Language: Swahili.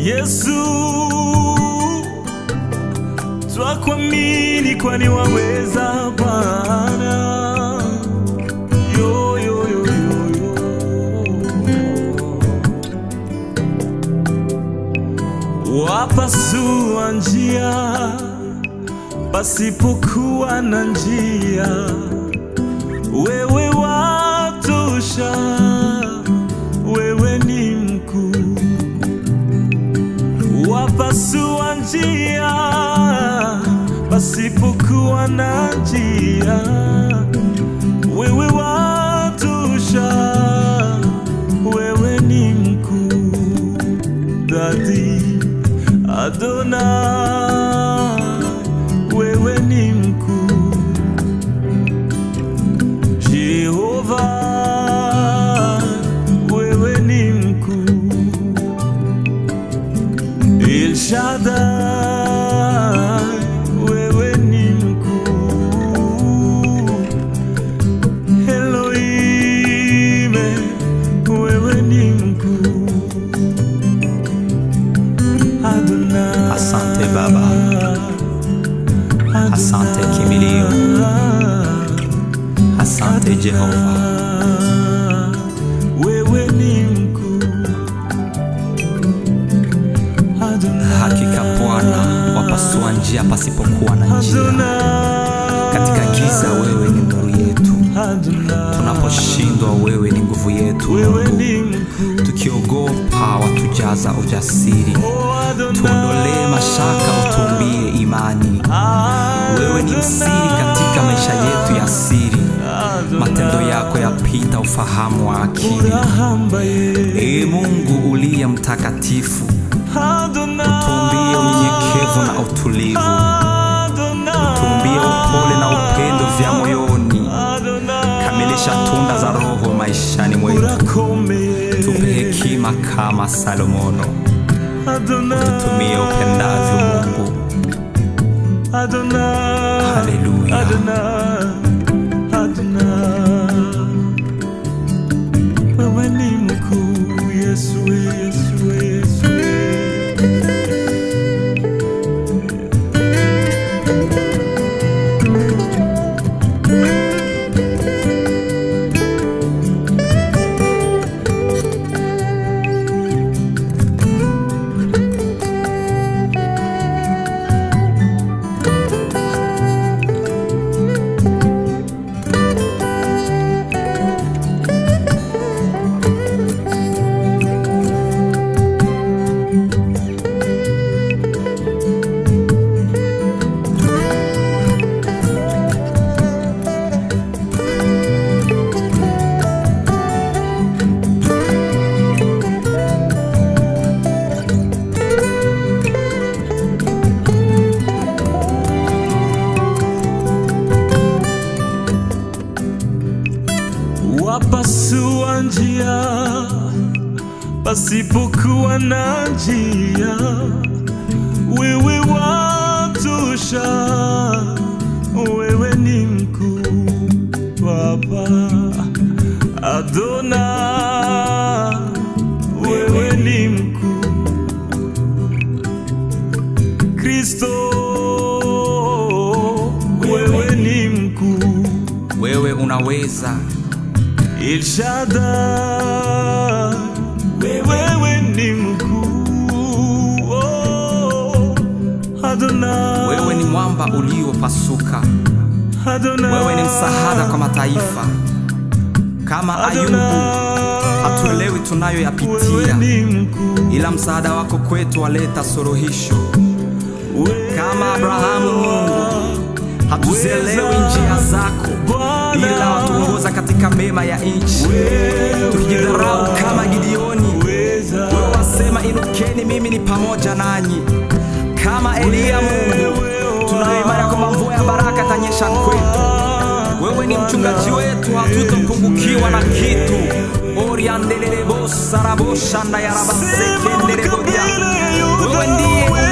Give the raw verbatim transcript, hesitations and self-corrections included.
Yesu, twakuamini kwani waweza Bwana. Yo yo yo yo yo, wapasua njia pasipokuwa na njia, wewe watosha, wewe ni mkuu. Wapasua njia pasipokuwa na njia, wewe watosha, wewe ni mkuu. Daddy Adonai, wewe ni mkuu. Jehovah, wewe ni mkuu. El-shadai, wewe ni mkuu. Elohim, wewe ni mkuu. Adonai, asante Baba, asante kimbilio, asante Jehovah, wewe ni mkuu. hakika Bwana wapasua njia pasipokuwa na njia. Katika giza wewe ni nuru yetu, tunaposhindwa wewe ni nguvu yetu. Tukiogopa watujaza ujasiri, tuondolee mashaka, utumbie imani. Wewe ni msiri katika maisha yetu ya siri, matendo yako yapita ufahamu wa akili. Ee Mungu uliye mtakatifu, utumbie unyenyekevu na utulivu, utumbie upole na upendo vya moyoni. Kamilisha tunda za Roho maishani mwetu, tupe hekima kama Salomono, ututumie upendavyo Mungu. Haleluya. Wewe ni mkuu, Yesu, Yesu, Yesu. Wapasua njia pasipokuwa na njia, wewe watosha, wewe ni mkuu. Baba Adonai, wewe ni mkuu. Kristo, wewe ni mkuu. Wewe unaweza. El-shadai, wewe ni mkuu. Oh, Adonai, wewe ni mwamba uliopasuka. Adonai, wewe ni msaada kwa mataifa. Kama Ayubu, hatuelewi tunayoyapitia, ila msaada wako kwetu waleta suluhisho. Kama Abrahamu, Mungu, hatuzielewi njia zako, ila watuongoza katika mema ya nchi. Tukijidharau kama Gideoni, wewe wasema inukeni, mimi ni pamoja nanyi. Kama Elia, Mungu, tunaimani kwamba mvua ya baraka itanyesha kwetu. Wewe ni mchungaji wetu, hatutopungukiwa na kitu. Oriandelele bosa rabosha na yarabase kendele bodia. Wewe ndiye